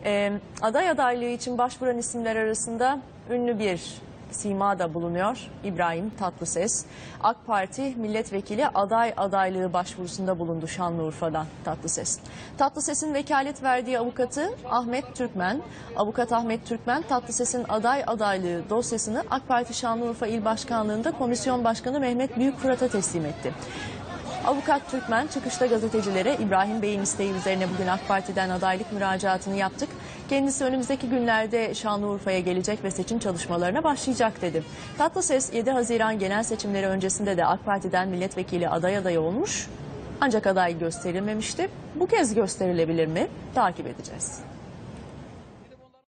Aday adaylığı için başvuran isimler arasında ünlü bir sima da bulunuyor. İbrahim Tatlıses. AK Parti milletvekili aday adaylığı başvurusunda bulundu Şanlıurfa'dan Tatlıses. Tatlıses'in vekalet verdiği avukatı Ahmet Türkmen. Avukat Ahmet Türkmen, Tatlıses'in aday adaylığı dosyasını AK Parti Şanlıurfa İl Başkanlığı'nda Komisyon Başkanı Mehmet Büyükfırat'a teslim etti. Avukat Türkmen çıkışta gazetecilere İbrahim Bey'in isteği üzerine bugün AK Parti'den adaylık müracaatını yaptık. Kendisi önümüzdeki günlerde Şanlıurfa'ya gelecek ve seçim çalışmalarına başlayacak dedi. Tatlıses 7 Haziran genel seçimleri öncesinde de AK Parti'den milletvekili adayı olmuş ancak aday gösterilmemişti. Bu kez gösterilebilir mi? Takip edeceğiz.